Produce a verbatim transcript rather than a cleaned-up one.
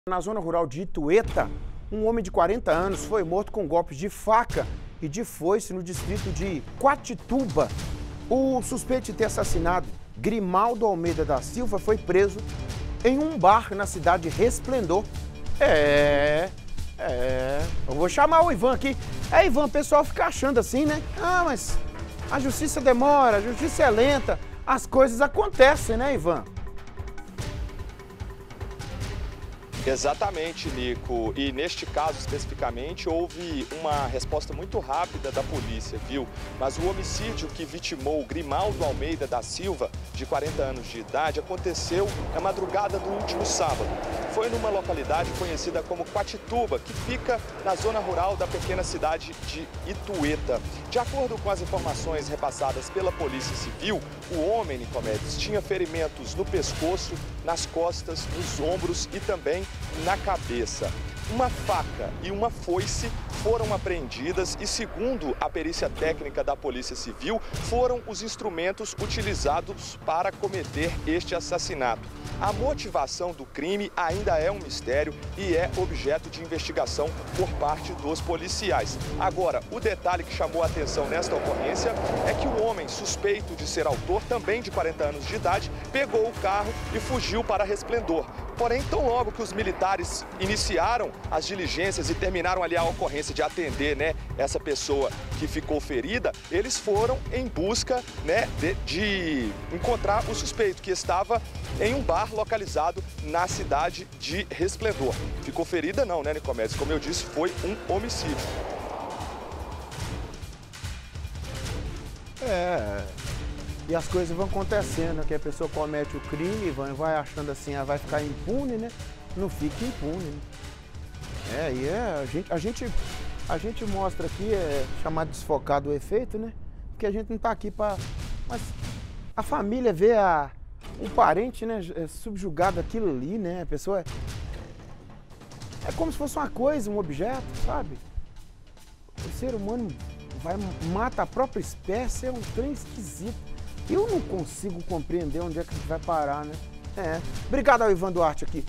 Na zona rural de Itueta, um homem de quarenta anos foi morto com golpes de faca e de foice no distrito de Quatituba. O suspeito de ter assassinado Grimaldo Almeida da Silva foi preso em um bar na cidade de Resplendor. É, é... Eu vou chamar o Ivan aqui. É, Ivan, o pessoal fica achando assim, né? Ah, mas a justiça demora, a justiça é lenta. As coisas acontecem, né, Ivan? Exatamente, Nico. E neste caso especificamente houve uma resposta muito rápida da polícia, viu? Mas o homicídio que vitimou Grimaldo Almeida da Silva, de quarenta anos de idade, aconteceu na madrugada do último sábado. Foi numa localidade conhecida como Quatituba, que fica na zona rural da pequena cidade de Itueta. De acordo com as informações repassadas pela Polícia Civil, o homem, Nicomedes, tinha ferimentos no pescoço, nas costas, nos ombros e também na cabeça. Uma faca e uma foice foram apreendidas e, segundo a perícia técnica da Polícia Civil, foram os instrumentos utilizados para cometer este assassinato. A motivação do crime ainda é um mistério e é objeto de investigação por parte dos policiais. Agora, o detalhe que chamou a atenção nesta ocorrência é que o homem suspeito de ser autor, também de quarenta anos de idade, pegou o carro e fugiu para Resplendor. Porém, tão logo que os militares iniciaram as diligências e terminaram ali a ocorrência de atender, né, essa pessoa que ficou ferida, eles foram em busca, né, de, de encontrar o suspeito que estava em um bar localizado na cidade de Resplendor. Ficou ferida não, né, Nicomedes? Como eu disse, foi um homicídio. É... E as coisas vão acontecendo, que a pessoa comete o crime, vai, vai achando assim, ah, vai ficar impune, né? Não fica impune, né? É, e é, a gente, a gente, a gente mostra aqui, é chamado desfocado o efeito, né? Porque a gente não tá aqui pra... Mas a família vê a, um parente, né, subjugado aquilo ali, né? A pessoa é... É como se fosse uma coisa, um objeto, sabe? O ser humano vai, mata a própria espécie, é um trem esquisito. Eu não consigo compreender onde é que a gente vai parar, né? É. Obrigado ao Ivan Duarte aqui.